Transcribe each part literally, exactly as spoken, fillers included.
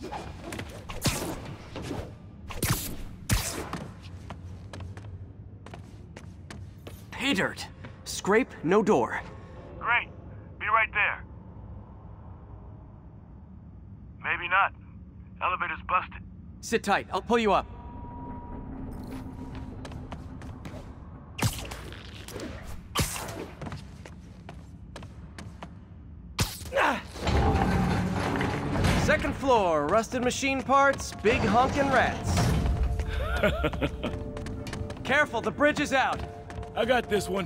Pay dirt. Scrape, no door. Great. Be right there. Maybe not. Elevator's busted. Sit tight. I'll pull you up. Second floor, rusted machine parts, big honkin' rats. Careful, the bridge is out. I got this one.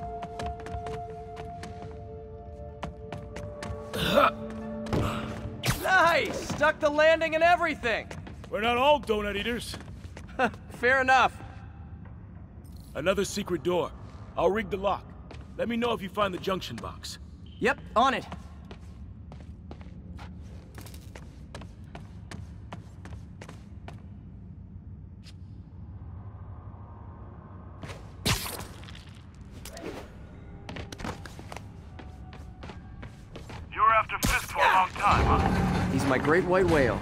Nice! Stuck the landing and everything. We're not all donut eaters. Fair enough. Another secret door. I'll rig the lock. Let me know if you find the junction box. Yep, on it. You were after Fisk for a long time, huh? He's my great white whale.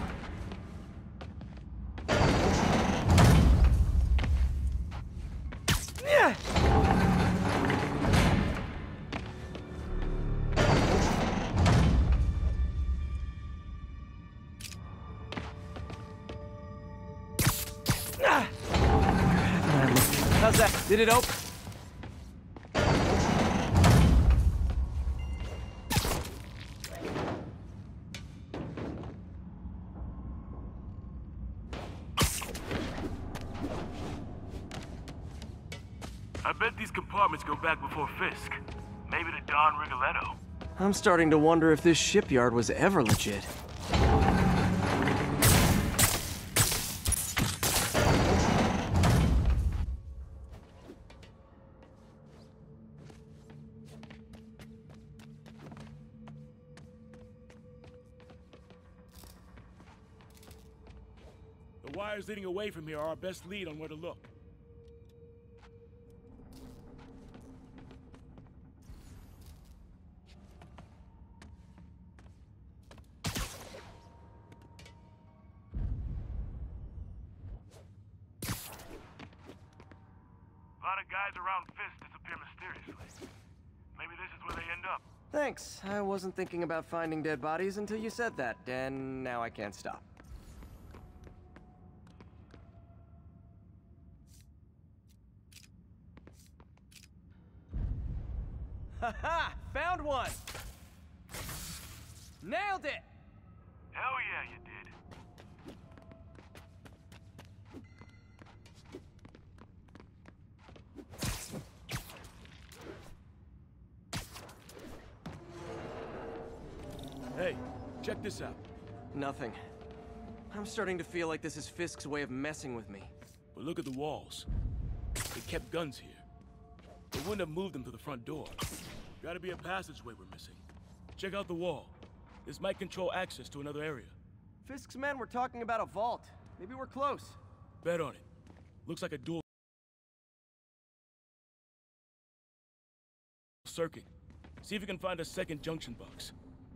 How's that? Did it open? I bet these compartments go back before Fisk. Maybe to Don Rigoletto. I'm starting to wonder if this shipyard was ever legit. The wires leading away from here are our best lead on where to look. A lot of guys around Fisk disappear mysteriously. Maybe this is where they end up. Thanks. I wasn't thinking about finding dead bodies until you said that, and now I can't stop. Haha! Found one! Nailed it! Hell yeah, you did. Hey, check this out. Nothing. I'm starting to feel like this is Fisk's way of messing with me. But look at the walls. They kept guns here. They wouldn't have moved them to the front door. Gotta be a passageway we're missing. Check out the wall. This might control access to another area. Fisk's men were talking about a vault. Maybe we're close. Bet on it. Looks like a dual circuit. See if you can find a second junction box.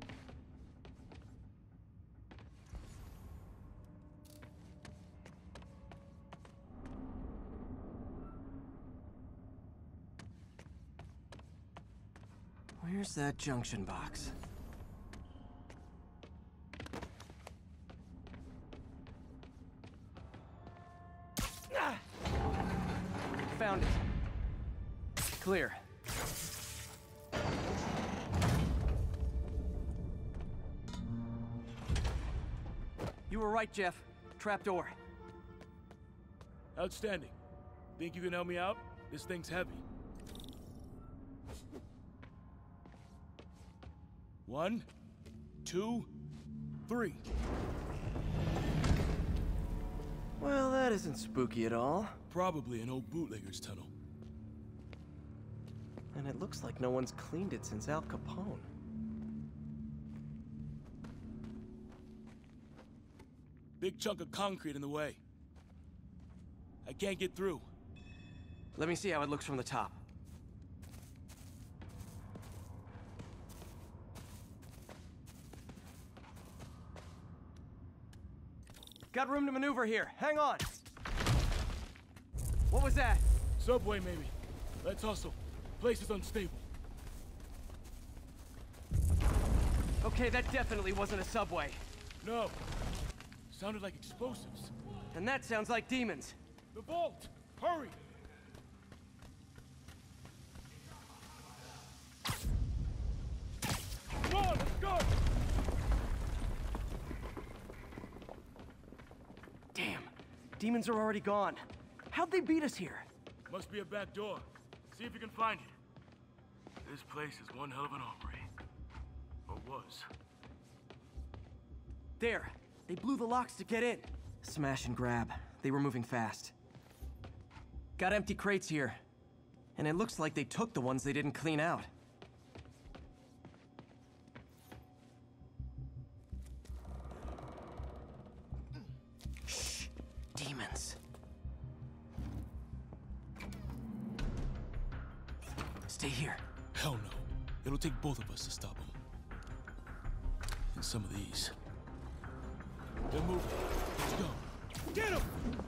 Where's that junction box? Ah! Found it. Clear. You were right, Jeff. Trapdoor. Outstanding. Think you can help me out? This thing's heavy. One, two, three. Well, that isn't spooky at all. Probably an old bootlegger's tunnel. And it looks like no one's cleaned it since Al Capone. Big chunk of concrete in the way. I can't get through. Let me see how it looks from the top. Got room to maneuver here. Hang on. What was that? Subway, maybe. Let's hustle. Place is unstable. Okay, that definitely wasn't a subway. No. Sounded like explosives. And that sounds like demons. The vault! Hurry! Come on, let's go! Damn. Demons are already gone. How'd they beat us here? Must be a back door. See if you can find it. This place is one hell of an armory. Or was. There. They blew the locks to get in. Smash and grab. They were moving fast. Got empty crates here. And it looks like they took the ones they didn't clean out. Shh. Demons. Stay here. Hell no. It'll take both of us to stop them. And some of these. They're moving. Let's go. Get him!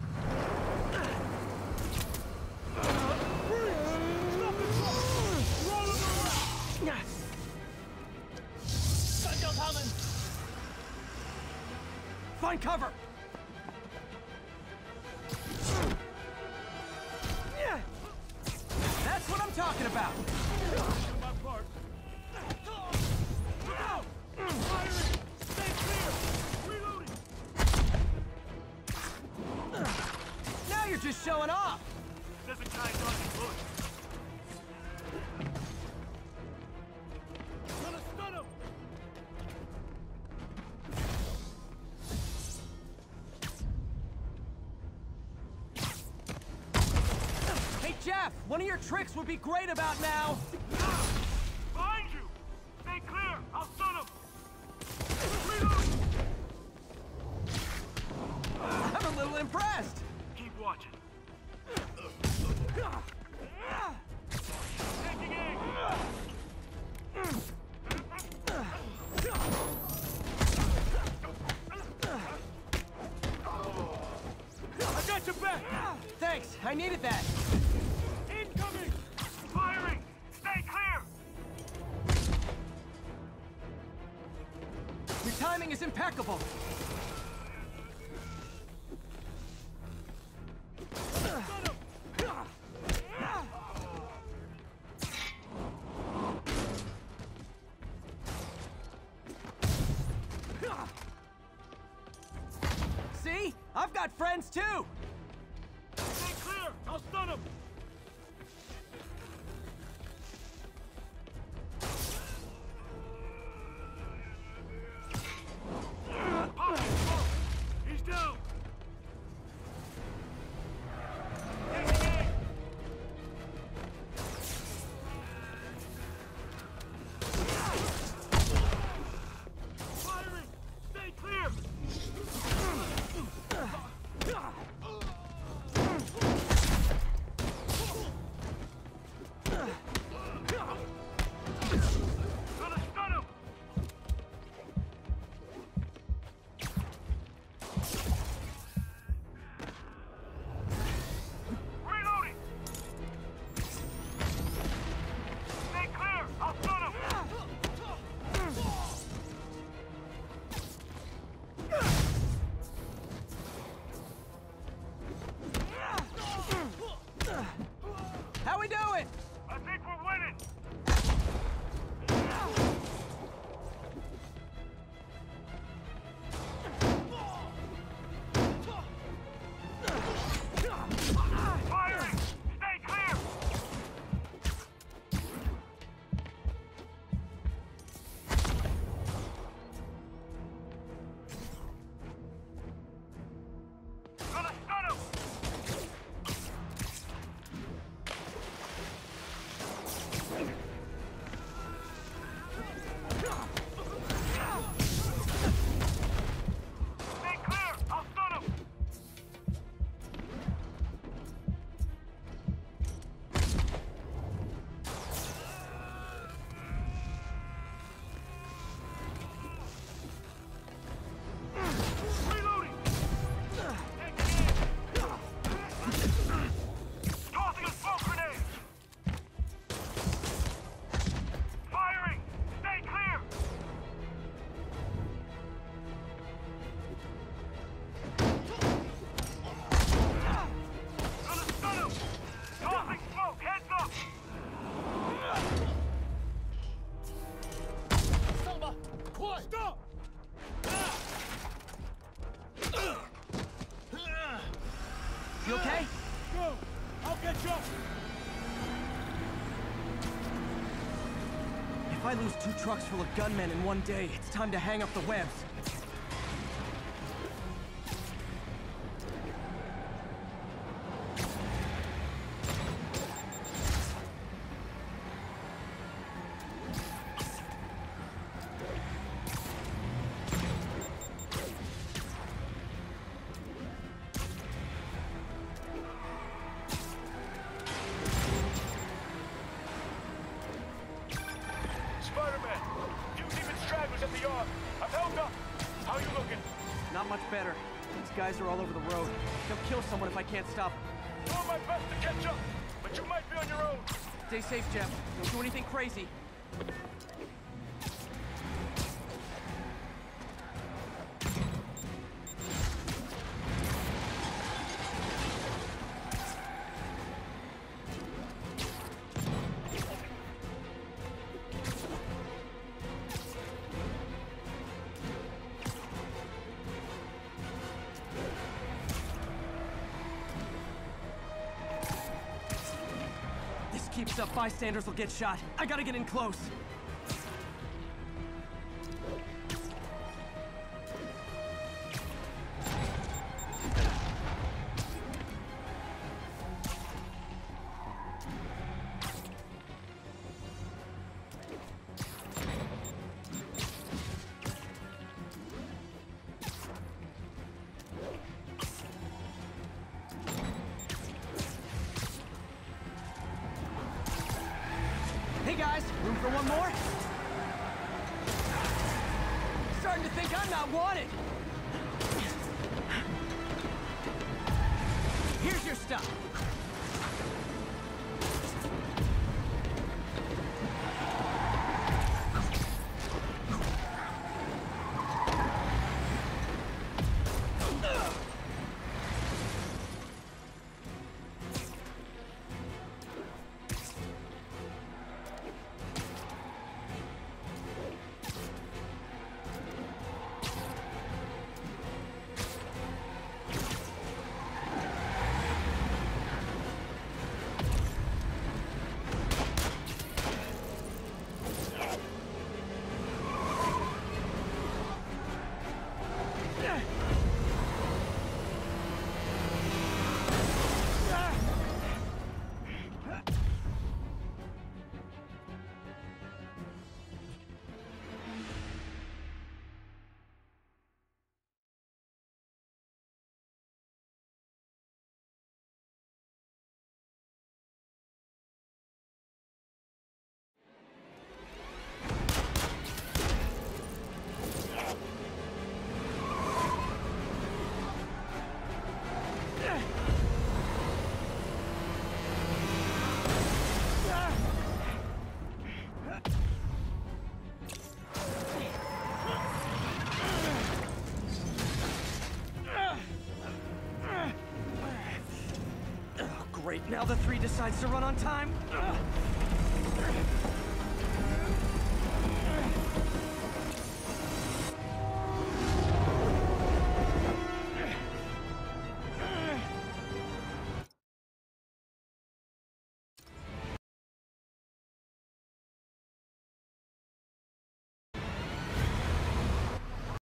Find cover! That's what I'm talking about! My part. Look out! Firing! Stay clear! Reloading! Now you're just showing off! Doesn't kind dodging bullets. Gonna stun him! Hey, Jeff! One of your tricks would be great about now! Behind you! Stay clear! I'll stun him! Reload! I'm a little impressed! Keep watching. Taking aim! I got your back! Thanks, I needed that! Incoming! Firing! Stay clear! Your timing is impeccable! See? I've got friends too! Stay clear! I'll stun him! Pop! He's down! Taking aim! Firing! Stay clear! lose two trucks full of gunmen in one day. It's time to hang up the webs. Not much better. These guys are all over the road. They'll kill someone if I can't stop them. Doing my best to catch up, but you might be on your own. Stay safe, Jeff. Don't do anything crazy. Keeps up, bystanders will get shot. I gotta get in close. Hey guys, room for one more? Starting to think I'm not wanted. Here's your stuff. Great, now the three decides to run on time. Ugh.